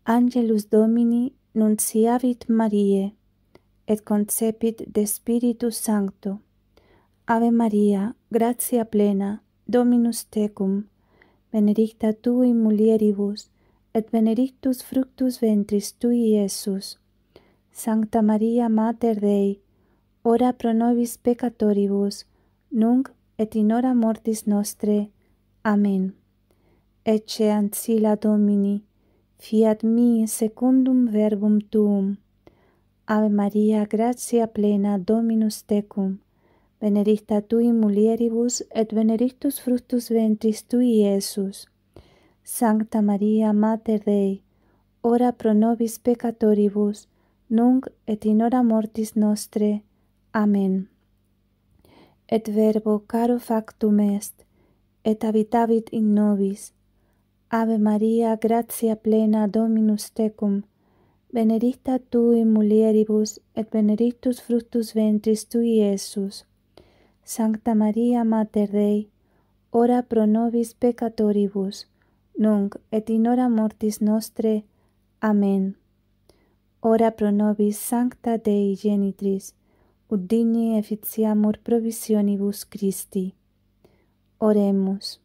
Angelus Domini nunciavit Mariae, et concepit de Spiritus Sancto. Ave Maria, gratia plena, Dominus tecum, benedicta tu in mulieribus, et benedictus fructus ventris tui, Iesus. Sancta Maria Mater Dei, ora pro nobis peccatoribus, nunc et in hora mortis nostre. Amen. Ecce ancilla Domini, fiat mi secundum verbum tuum. Ave Maria, gratia plena, Dominus tecum, benedicta tu in mulieribus, et benedictus fructus ventris tui, Iesus. Sancta Maria Mater Dei, ora pro nobis peccatoribus, nunc et in hora mortis nostre. Amen. Et Verbo caro factum est, et habitavit in nobis. Ave Maria, gratia plena, Dominus tecum, benedicta tu in mulieribus, et benedictus fructus ventris tui, Iesus. Sancta Maria Mater Dei, ora pro nobis peccatoribus, nunc et in hora mortis nostre. Amen. Ora pro nobis Sancta Dei Genitris, ut digni efficiamur provisionibus Christi. Oremus.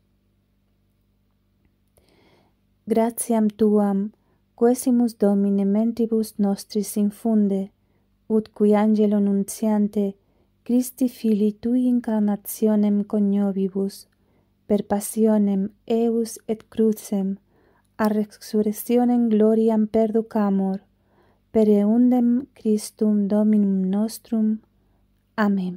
Gratiam Tuam, quesimus Domine mentibus nostris infunde, ut qui angelo nunciante Christi Filii Tui incarnationem coniovibus, per passionem eius et crucem, a resurrectionem gloriam perducamur, per eundem Christum Dominum nostrum. Amen.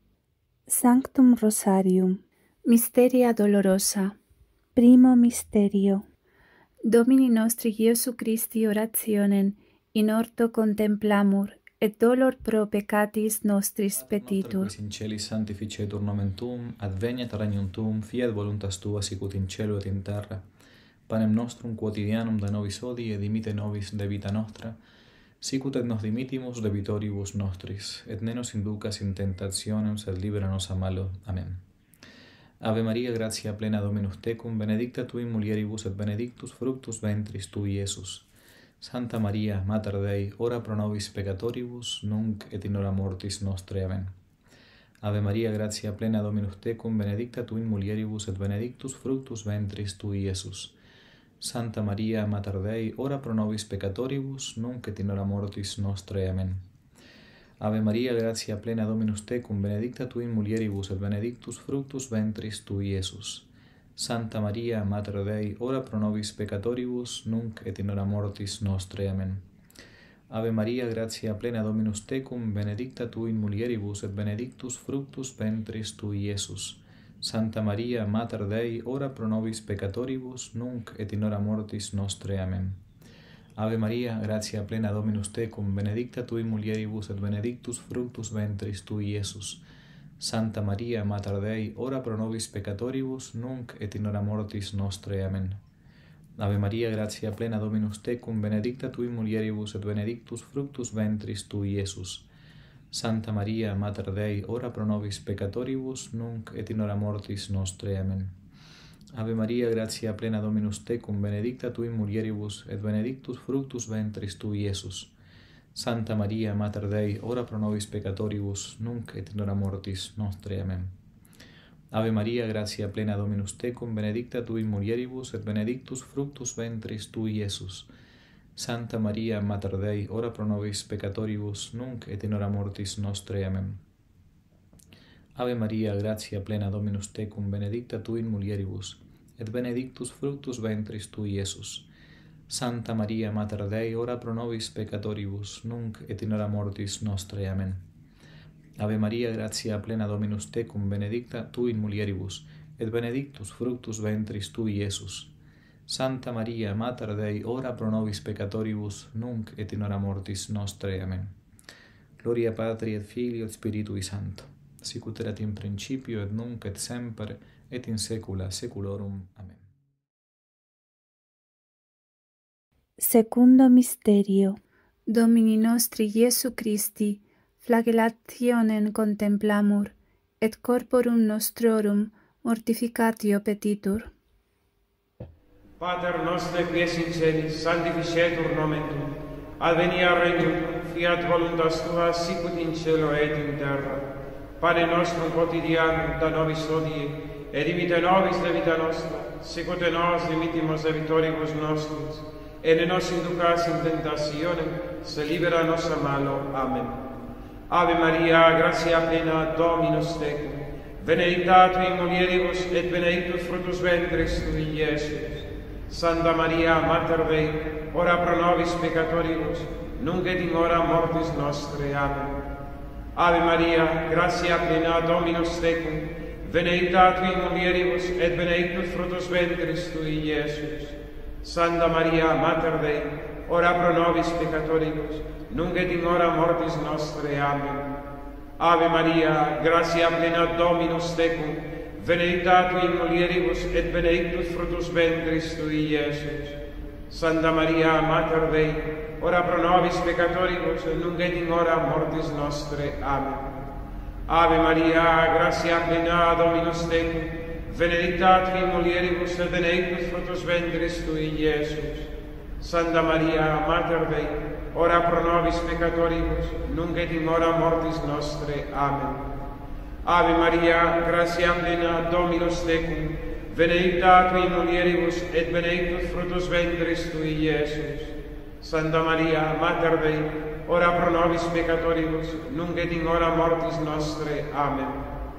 Sanctum Rosarium. Mysteria dolorosa. Primo mysterio. Domini nostri Iesu Christi orationem in orto contemplamur, et dolor pro peccatis nostris petitur. Quis in celis sanctificetur nomen tuum, adveniat regnum tuum, fiat voluntas tua sicut in cielo et in terra. Panem nostrum quotidianum da nobis hodie, et dimite nobis debita nostra, sicut et nos dimitimus debitoribus nostris, et ne nos inducas in tentationem, sed libera nos a malo. Amen. Ave Maria, gratia plena, Dominus tecum, benedicta tu in mulieribus, et benedictus fructus ventris tui, Iesus. Santa Maria, Mater Dei, ora pro nobis peccatoribus, nunc et in hora mortis nostre. Amen. Ave Maria, gratia plena, Dominus tecum, benedicta tu in mulieribus, et benedictus fructus ventris tui, Iesus. Santa Maria, Mater Dei, ora pro nobis peccatoribus, nunc et in hora mortis nostre. Amen. Ave Maria, gratia plena, Dominus tecum, benedicta tu in mulieribus, et benedictus fructus ventris tui, Iesus. Santa Maria, Mater Dei, ora pro nobis peccatoribus, nunc et in hora mortis nostre. Amen. Ave Maria, gratia plena, Dominus tecum, benedicta tu in mulieribus, et benedictus fructus ventris tui, Iesus. Santa Maria, Mater Dei, ora pro nobis peccatoribus, nunc et in hora mortis nostre. Amen. Ave Maria, gratia plena, Dominus tecum, benedicta tu in mulieribus, et benedictus fructus ventris tui, Iesus. Santa Maria, Mater Dei, ora pro nobis peccatoribus, nunc et in hora mortis nostre. Amen. Ave Maria, gratia plena, Dominus tecum, benedicta tu in mulieribus, et benedictus fructus ventris tui, Iesus. Santa Maria, Mater Dei, ora pro nobis peccatoribus, nunc et in hora mortis nostre. Amen. Ave Maria, gratia plena, Dominus tecum, benedicta tu in mulieribus, et benedictus fructus ventris tui, Iesus. Santa Maria, Mater Dei, ora pro nobis peccatoribus, nunc et in hora mortis nostre. Amen. Ave Maria, gratia plena, Dominus tecum, benedicta tu in mulieribus, et benedictus fructus ventris tui, Iesus. Santa Maria, Mater Dei, ora pro nobis peccatoribus, nunc et in hora mortis nostre. Amen. Ave Maria, gratia plena, Dominus tecum, benedicta tu in mulieribus, et benedictus fructus ventris tui, Iesus. Santa Maria, Mater Dei, ora pro nobis peccatoribus, nunc et in hora mortis nostre. Amen. Ave Maria, gratia plena, Dominus tecum, benedicta tu in mulieribus, et benedictus fructus ventris tui, Iesus. Santa Maria, Mater Dei, ora pro nobis peccatoribus, nunc et in hora mortis nostre. Amen. Gloria Patri et Filii et Spiritui Sancto, sicut erat in principio et nunc et semper et in saecula saeculorum. Amen. Secundo mysterio. Domini nostri Iesu Christi, flagellationem contemplamur, et corporum nostrorum mortificatio petitur. Pater noster qui es in celis, sanctificetur nomen tuum, advenia regnum tuum, fiat voluntas tua, sicut in cielo et in terra. Pane nostrum quotidianum da nobis hodie, et dimite nobis debita nostra, sicut nos dimittimus debitoribus nostris, et ne nos inducas in tentationem, se libera nos a malo. Amen. Ave Maria, gratia plena, Dominus tecum, benedicta tu in mulieribus, et benedictus fructus ventris tui, Iesus. Santa Maria, Mater Dei, ora pro nobis peccatoribus, nunc et in hora mortis nostre. Amen. Ave Maria, gratia plena, Dominus tecum, benedicta tu in mulieribus, et benedictus fructus ventris tui, Iesus. Santa Maria, Mater Dei, ora pro nobis peccatoribus, nunc et in hora mortis nostre. Amen. Ave Maria, gratia plena, Dominus tecum, benedicta tu in mulieribus, et benedictus fructus ventris tui, Iesus. Santa Maria, Mater Dei, ora pro nobis peccatoribus, nunc et in hora mortis nostre. Amen. Ave Maria, gratia plena, Dominus tecum, benedicta tu in mulieribus, et benedictus fructus ventris tui, Iesus. Santa Maria, Mater Dei, ora pro nobis peccatoribus, nunc et in hora mortis nostre. Amen. Ave Maria, gratia plena, Dominus tecum, benedicta tu in mulieribus, et benedictus fructus ventris tui, Iesus. Santa Maria, Mater Dei, ora pro nobis peccatoribus, nunc et in hora mortis nostre. Amen.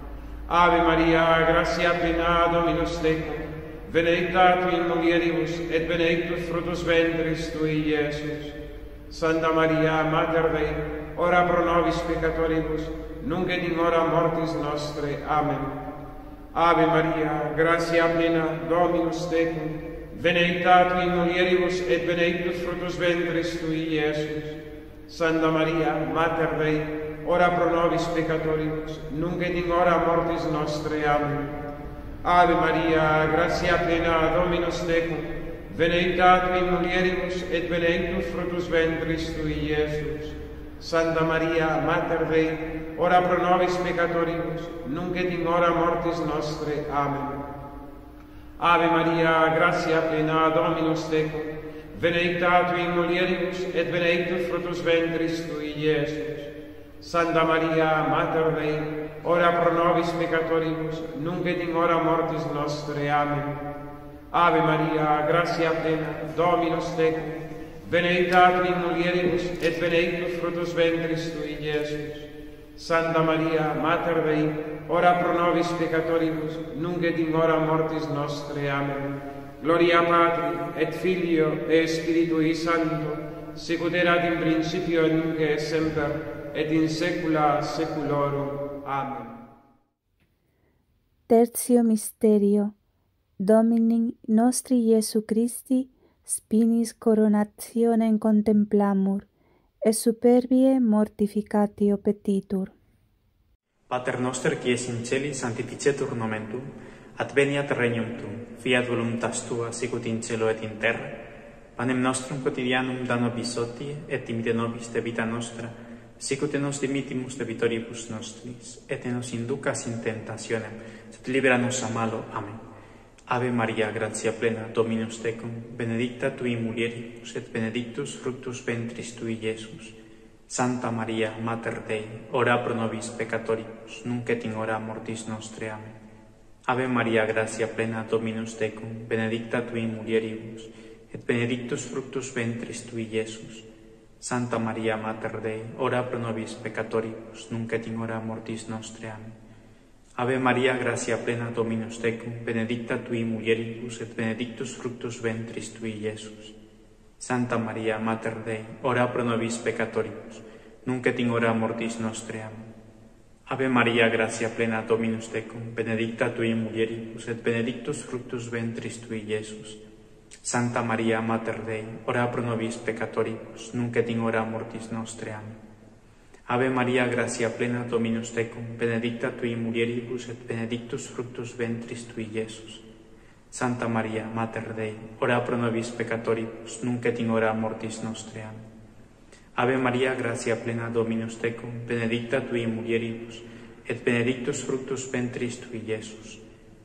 Ave Maria, gratia plena, Dominus tecum, benedicta tu in mulieribus, et benedictus fructus ventris tui, Iesus. Santa Maria, Mater Dei, ora pro nobis peccatoribus, nunc et in hora mortis nostre. Amen. Ave Maria, gratia plena, Dominus tecum, benedicta tu in mulieribus, et benedictus fructus ventris tui, Iesus. Santa Maria, Mater Dei, ora pro nobis peccatoribus, nunc et in hora mortis nostre. Amen. Ave Maria, gratia plena, Dominus tecum, benedicta tu in mulieribus, et benedictus fructus ventris tui, Iesus. Santa Maria, Mater Dei, ora pro nobis peccatoribus, nunc et in hora mortis nostre. Amen. Ave Maria, gratia plena, Dominus tecum, benedicta tu in mulieribus, et benedictus fructus ventris tui, Iesus. Santa Maria, Mater Dei, ora pro nobis peccatoribus, nunc et in hora mortis nostre. Amen. Ave Maria, gratia plena, Dominus tecum, benedicta tu in mulieribus, et benedictus fructus ventris tui, Iesus. Santa Maria, Mater Dei, ora pro nobis peccatoribus, nunc et in hora mortis nostre. Amen. Gloria Patri, et Filio, et Spiritui Sancto, sicut erat in principio, et nunc et semper, et in saecula saeculorum. Amen. Tertio Misterio. Domini nostri Iesu Christi, spinis coronationem contemplamur, et superbie mortificatio petitur. Pater noster qui es in celi, sanctificetur nomen tuum, adveniat regnum tuum, fiat voluntas tua, sicut in cielo et in terra. Panem nostrum quotidianum da nobis hodie, et dimite nobis debita nostra, sicut nos dimittimus debitoribus nostris, et ne nos inducas in tentationem, sed libera nos a malo. Amen. Ave Maria, gratia plena, Dominus tecum, benedicta tu in mulieribus, et benedictus fructus ventris tui, Iesus. Santa Maria, Mater Dei, ora pro nobis peccatoribus, nunc et in hora mortis nostre. Amen. Ave Maria, gratia plena, Dominus tecum, benedicta tu in mulieribus, et benedictus fructus ventris tui, Iesus. Santa Maria, Mater Dei, ora pro nobis peccatoribus, nunc et in hora mortis nostre. Amen. Ave Maria, gratia plena, Dominus tecum, benedicta tu in mulieribus, et benedictus fructus ventris tui, Iesus. Santa Maria, Mater Dei, ora pro nobis peccatoribus, nunc et in hora mortis nostre. Amen. Ave Maria, gratia plena, Dominus tecum, benedicta tu in mulieribus, et benedictus fructus ventris tui, Iesus. Santa Maria, Mater Dei, ora pro nobis peccatoribus, nunc et in hora mortis nostre. Amen. Ave Maria, gratia plena, Dominus tecum, benedicta tu in mulieribus, et benedictus fructus ventris tui, Iesus. Santa Maria, Mater Dei, ora pro nobis peccatoribus, nunc et in hora mortis nostre. Amen. Ave Maria, gratia plena, Dominus tecum, benedicta tu in mulieribus, et benedictus fructus ventris tui, Iesus.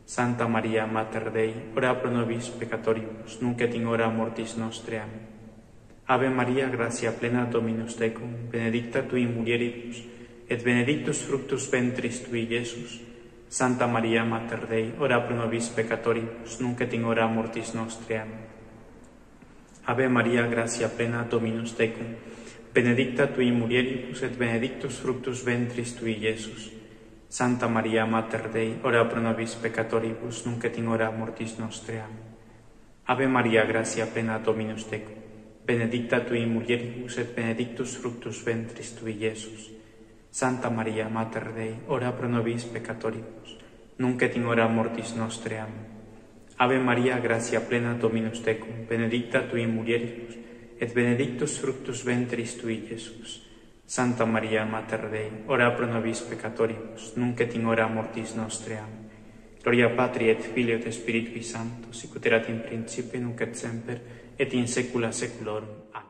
Santa Maria, Mater Dei, ora pro nobis peccatoribus, nunc et in hora mortis nostre. Amen. Ave Maria, gratia plena, Dominus tecum, benedicta tui in mulieribus, et benedictus fructus ventris tui, Iesus. Santa Maria, Mater Dei, ora pro nobis peccatoribus, nunc et in hora mortis nostre. Amen. Ave Maria, gratia plena, Dominus tecum, benedicta tui in mulieribus, et benedictus fructus ventris tui, Iesus. Santa Maria, Mater Dei, ora pro nobis peccatoribus, nunc et in hora mortis nostre. Amen. Ave Maria, gratia plena, Dominus tecum, benedicta tui in mulieribus, et benedictus fructus ventris tui, Iesus. Santa Maria, Mater Dei, ora pro nobis peccatoribus, nunc et in hora mortis nostre. Amen. Ave Maria, gratia plena, Dominus tecum, benedicta tui in mulieribus, et benedictus fructus ventris tui, Iesus. Santa Maria, Mater Dei, ora pro nobis peccatoribus, nunc et in hora mortis nostre. Amen. Gloria Patri et Filio et Spiritui Sancto, sic ut erat in principio, nunc et semper, et in saecula saeculorum. Amen.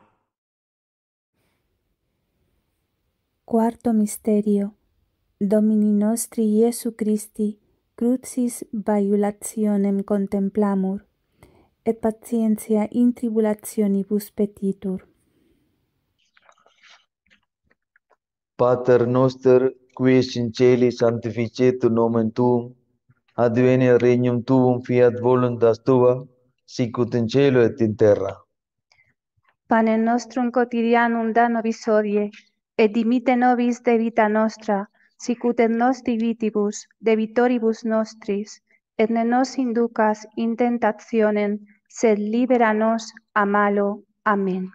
Quarto misterio. Domini nostri Iesu Christi, crucis baiulationem contemplamur, et patientia in tribulationibus petitur. Pater noster, qui es in celi, sanctificetur nomen tuum, adveniat regnum tuum, fiat voluntas tua, sic ut in cielo et in terra. Panem nostrum quotidianum da nobis hodie, et dimitte nobis debita nostra, sic ut et nos divitibus debitoribus nostris, et ne nos inducas in tentationem, sed libera nos a malo. Amen.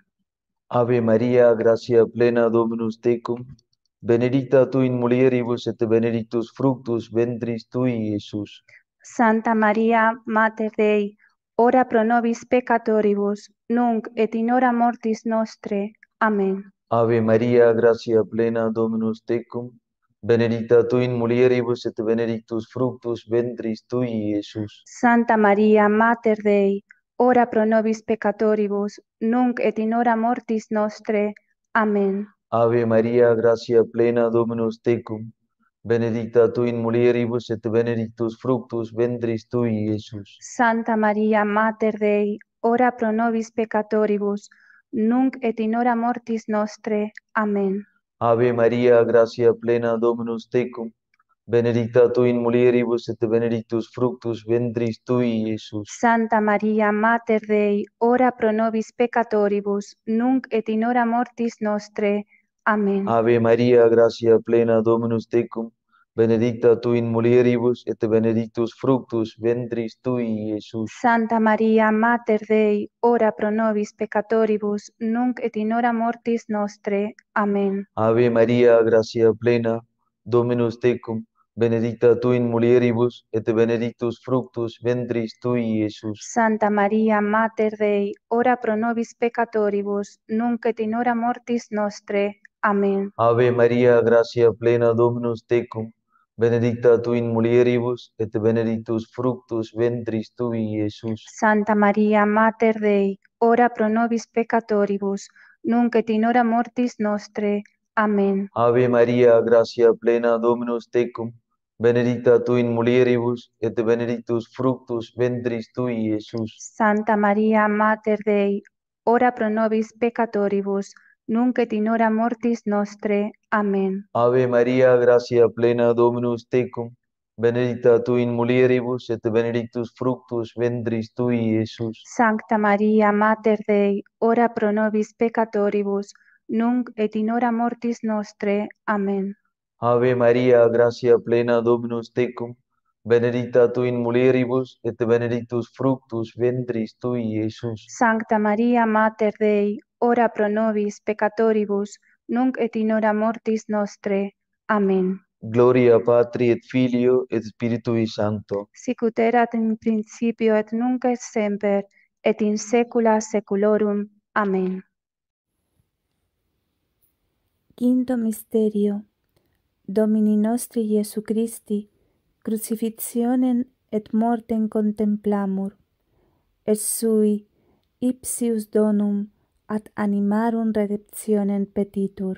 Ave Maria, gratia plena, Dominus tecum, benedicta tu in mulieribus, et benedictus fructus ventris tui, Iesus. Santa Maria, Mater Dei, ora pro nobis peccatoribus, nunc et in hora mortis nostre. Amen. Ave Maria, gratia plena, Dominus tecum, benedicta tu in mulieribus, et benedictus fructus ventris tui, Iesus. Santa Maria, Mater Dei, ora pro nobis peccatoribus, nunc et in hora mortis nostre. Amen. Ave Maria, gratia plena, Dominus tecum, benedicta tu in mulieribus, et benedictus fructus ventris tui, Iesus. Santa Maria, Mater Dei, ora pro nobis peccatoribus, nunc et in hora mortis nostre. Amen. Ave Maria, gratia plena, Dominus tecum, benedicta tu in mulieribus, et benedictus fructus ventris tui, Iesus. Santa Maria, Mater Dei, ora pro nobis peccatoribus, nunc et in hora mortis nostre. Amen. Ave Maria, gratia plena, Dominus tecum, benedicta tu in mulieribus, et benedictus fructus ventris tui, Iesus. Santa Maria, Mater Dei, ora pro nobis peccatoribus, nunc et in hora mortis nostre. Amen. Ave Maria, gratia plena, Dominus tecum, benedicta tu in mulieribus, et benedictus fructus ventris tui, Iesus. Santa Maria, Mater Dei, ora pro nobis peccatoribus, nunc et in hora mortis nostre. Amen. Ave Maria, gratia plena, Dominus tecum, benedicta tu in mulieribus, et benedictus fructus ventris tui, Iesus. Santa Maria, Mater Dei, ora pro nobis peccatoribus, nunc et in hora mortis nostre. Amen. Ave Maria, gratia plena, Dominus tecum, benedicta tu in mulieribus, et benedictus fructus ventris tui, Iesus. Santa Maria, Mater Dei, ora pro nobis peccatoribus, nunc et in hora mortis nostre. Amen. Ave Maria, gratia plena, Dominus tecum, benedicta tu in mulieribus, et benedictus fructus ventris tui, Iesus. Sancta Maria, Mater Dei, ora pro nobis peccatoribus, nunc et in hora mortis nostre. Amen. Ave Maria, gratia plena, Dominus tecum, benedicta tu in mulieribus, et benedictus fructus ventris tui, Iesus. Sancta Maria, Mater Dei, ora pro nobis peccatoribus, nunc et in hora mortis nostre. Amen. Gloria Patri et Filio et Spiritui Sancto. Sic ut erat in principio et nunc et semper, et in saecula saeculorum. Amen. Quinto misterio. Domini nostri Iesu Christi, crucifixionem et mortem contemplamur, et sui ipsius donum ad animarum redemptionem petitur.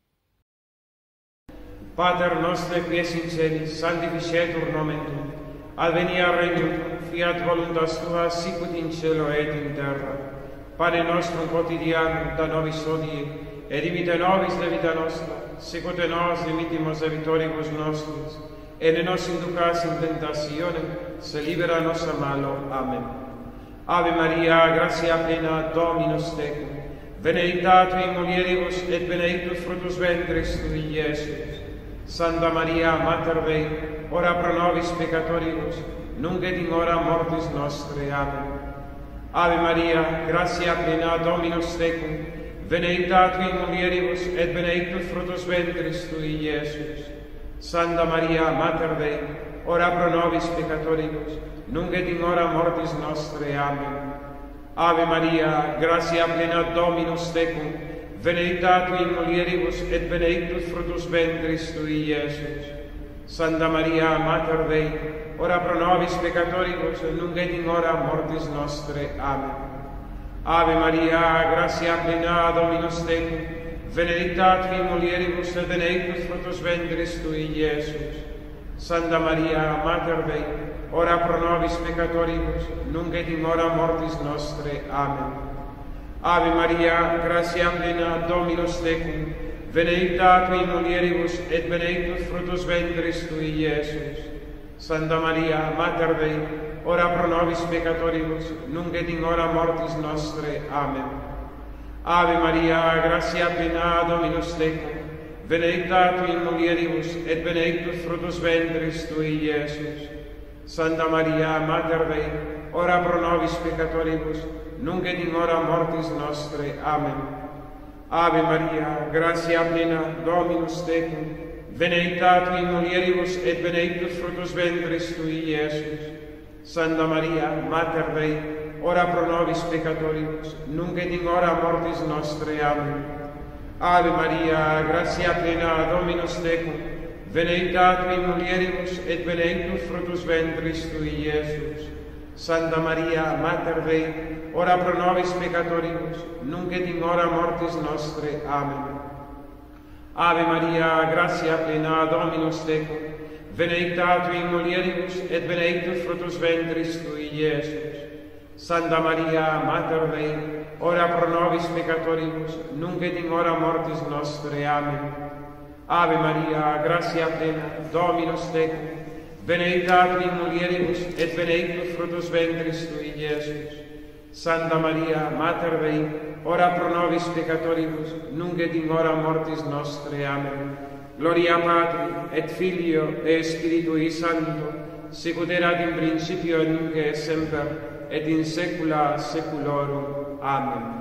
Pater noster qui es in celis, sanctificetur nomen tuum, Advenia regnum, fiat voluntas tua, sicut in cielo et in terra. Pane nostrum quotidianum da nobis hodie, et dimite nobis debita nostra, sicut et nos dimittimus debitoribus nostris, et ne nos inducas in tentationem, se libera nos a malo. Amen. Ave Maria, gratia plena, Dominus tecum, benedicta tu in mulieribus, et benedictus fructus ventris tui, Iesus. Santa Maria, Mater Dei, ora pro nobis peccatoribus, nunc et in hora mortis nostre. Amen. Ave Maria, gratia plena, Dominus tecum, benedicta tu in mulieribus, et benedictus fructus ventris tui, Iesus. Santa Maria, Mater Dei, ora pro nobis peccatoribus, nunc et in hora mortis nostre. Amen. Ave Maria, gratia plena, Dominus tecum, benedicta tu in mulieribus, et benedictus fructus ventris tui, Iesus. Santa Maria, Mater Dei, ora pro nobis peccatoribus, nunc et in hora mortis nostre. Amen. Ave Maria, gratia plena, Dominus tecum, benedicta tu in mulieribus, et benedictus fructus ventris tui, Iesus. Santa Maria, Mater Dei, ora pro nobis peccatoribus, nunc et in hora mortis nostre. Amen. Ave Maria, gratia plena, Dominus tecum, benedicta tu in mulieribus, et benedictus fructus ventris tui, Iesus. Santa Maria, Mater Dei, ora pro nobis peccatoribus, nunc et in hora mortis nostre. Amen. Ave Maria, gratia plena, Dominus tecum, benedicta tu in mulieribus, et benedictus fructus ventris tui, Iesus. Santa Maria, Mater Dei, ora pro nobis peccatoribus, nunc et in hora mortis nostre. Amen. Ave Maria, gratia plena, Dominus tecum, benedicta tu in mulieribus, et benedictus fructus ventris tui, Iesus. Santa Maria, Mater Dei, ora pro nobis peccatoribus, nunc et in hora mortis nostre. Amen. Ave Maria, gratia plena, Dominus tecum, benedicta tu in mulieribus, et benedictus fructus ventris tui, Iesus. Santa Maria, Mater Dei, ora pro nobis peccatoribus, nunc et in hora mortis nostre. Amen. Ave Maria, gratia plena, Dominus tecum, benedicta tu in mulieribus, et benedictus fructus ventris tui, Iesus. Santa Maria, Mater Dei, ora pro nobis peccatoribus, nunc et in hora mortis nostre. Amen. Ave Maria, gratia plena, Dominus tecum, benedicta tu in mulieribus, et benedictus fructus ventris tui, Iesus. Santa Maria, Mater Dei, ora pro nobis peccatoribus, nunc et in hora mortis nostre. Amen. Gloria Patri, et Filio, et Spiritui Sancto, sicut erat in principio, et nunc et semper, et in saecula saeculorum. Amen.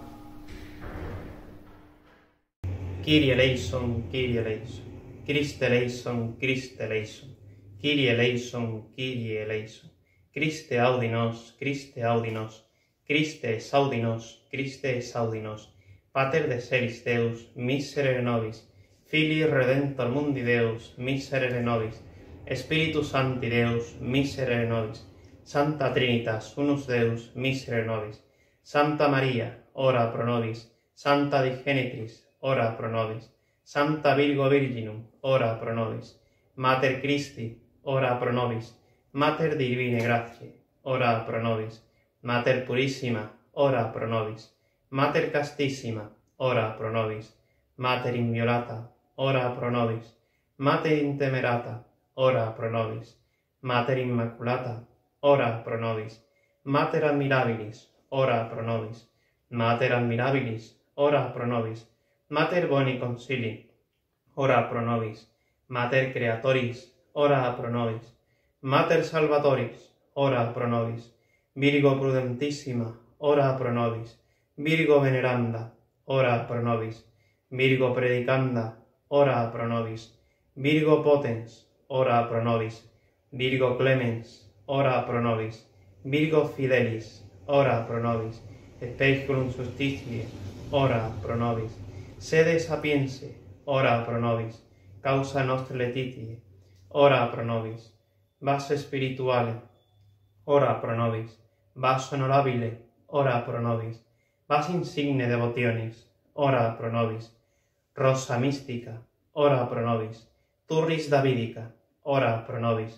Kyrie eleison, Kyrie eleison. Christe eleison, Christe eleison. Kyrie eleison, Kyrie eleison. Christe audi nos, Christe audi nos. Christe exaudi nos, Christe exaudi nos. Pater de seris Deus, miserere nobis. Filii Redemptor mundi Deus, miserere nobis. Spiritus Sancti Deus, miserere nobis. Santa Trinitas, unus Deus, miserere nobis. Santa Maria, ora pro nobis. Santa Digenitris, ora pro nobis. Santa Virgo Virginum, ora pro nobis. Mater Christi, ora pro nobis. Mater Divine Gratiae, ora pro nobis. Mater Purissima, ora pro nobis. Mater Castissima, ora pro nobis. Mater Inviolata, ora pro nobis. Mater Intemerata, ora pro nobis. Mater Immaculata, ora pro nobis. Mater Admirabilis, ora pro nobis. Mater Admirabilis, ora pro nobis. Mater Boni Concili, ora pro nobis. Mater Creatoris, ora pro nobis. Mater Salvatoris, ora pro nobis. Virgo Prudentissima, ora pro nobis. Virgo Veneranda, ora pro nobis. Virgo Predicanda, ora pro nobis. Virgo Potens, ora pro nobis. Virgo Clemens, ora pro nobis. Virgo Fidelis, ora pro nobis. Speculum Justitiae, ora pro nobis. Sede Sapiense, ora pro nobis. Causa nostre Laetitia, ora pro nobis. Vaso Spirituale, ora pro nobis. Vaso Honorabile, ora pro nobis. Vas insigne devotionis, ora pro nobis. Rosa Mística, ora pro nobis. Turris Davidica, ora pro nobis.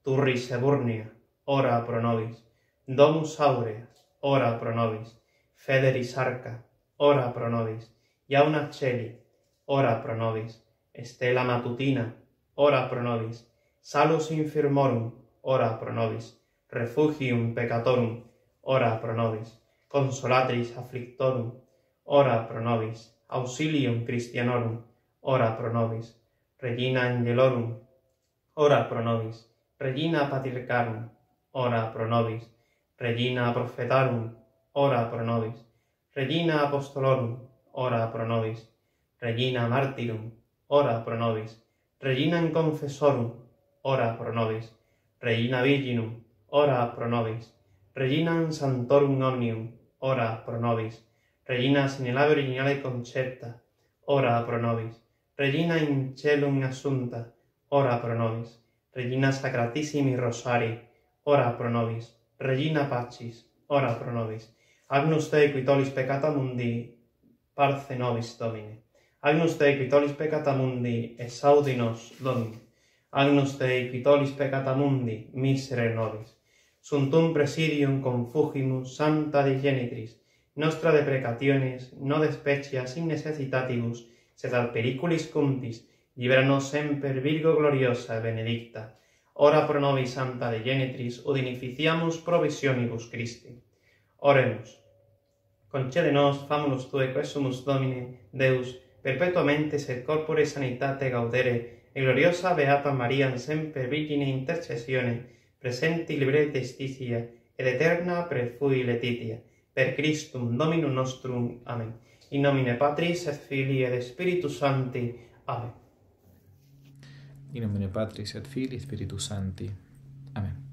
Turris Eburnia, ora pro nobis. Domus Aurea, ora pro nobis. Federis Arca, ora pro nobis. Jauna Celi, ora pro nobis. Stella Matutina, ora pro nobis. Salus Infirmorum, ora pro nobis. Refugium Peccatorum, ora pro nobis. Consolatris Afflictorum, ora pro nobis. Auxilium Christianorum, ora pro nobis. Regina Angelorum, ora pro nobis. Regina Patriarcharum, ora pro nobis. Regina Prophetarum, ora pro nobis. Regina Apostolorum, ora pro nobis. Regina Martyrum, ora pro nobis. Regina Confessorum, ora pro nobis. Regina Virginum, ora pro nobis. Regina Santorum Omnium, ora pro nobis. Regina Sinella Virginale Concepta, ora pro nobis. Regina in Celum Assunta, ora pro nobis. Regina Sacratissimi Rosarii, ora pro nobis. Regina Pacis, ora pro nobis. Agnus Dei qui tollis peccata mundi, parce nobis Domine. Agnus Dei qui tollis peccata mundi, exaudi nos Domine. Agnus Dei qui tollis peccata mundi, misere nobis. Suntum presidium confugimus Santa Dei Genitris, nostra deprecationes, no despecias in necessitatibus, sed ad periculis cumtis, libera-nos semper Virgo gloriosa e benedicta. Ora pro nobis Santa Dei Genitris, ut inficiamus provisionibus Christi. Oremus. Concede-nos, famulus Tue, quae sumus Domine, Deus, perpetuamente sed corpore sanitate gaudere, e gloriosa Beata Maria semper Virgine intercessione, presenti libre testitia, ed eterna prefui letitia, per Christum Dominum nostrum. Amen. In nomine Patris et Filii et Spiritus Sancti. Amen. In nomine Patris et Filii et Spiritus Sancti. Amen.